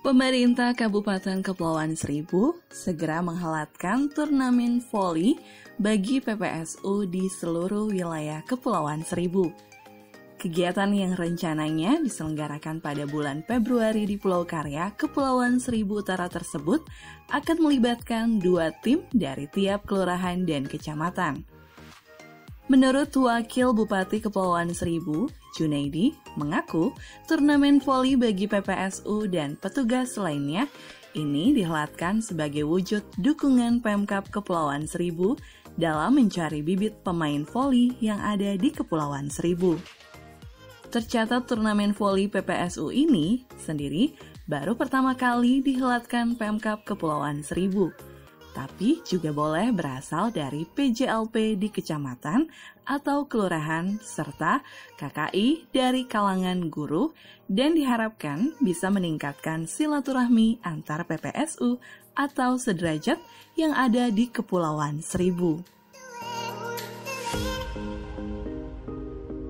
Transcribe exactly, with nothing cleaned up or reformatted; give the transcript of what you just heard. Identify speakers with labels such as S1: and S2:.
S1: Pemerintah Kabupaten Kepulauan Seribu segera menghelatkan turnamen voli bagi P P S U di seluruh wilayah Kepulauan Seribu. Kegiatan yang rencananya diselenggarakan pada bulan Februari di Pulau Karya, Kepulauan Seribu Utara tersebut akan melibatkan dua tim dari tiap kelurahan dan kecamatan. Menurut Wakil Bupati Kepulauan Seribu, Junaidi, mengaku turnamen voli bagi P P S U dan petugas lainnya ini dihelatkan sebagai wujud dukungan Pemkab Kepulauan Seribu dalam mencari bibit pemain voli yang ada di Kepulauan Seribu. Tercatat turnamen voli P P S U ini sendiri baru pertama kali dihelatkan Pemkab Kepulauan Seribu, tapi juga boleh berasal dari P J L P di kecamatan atau kelurahan serta K K I dari kalangan guru dan diharapkan bisa meningkatkan silaturahmi antar P P S U atau sederajat yang ada di Kepulauan Seribu.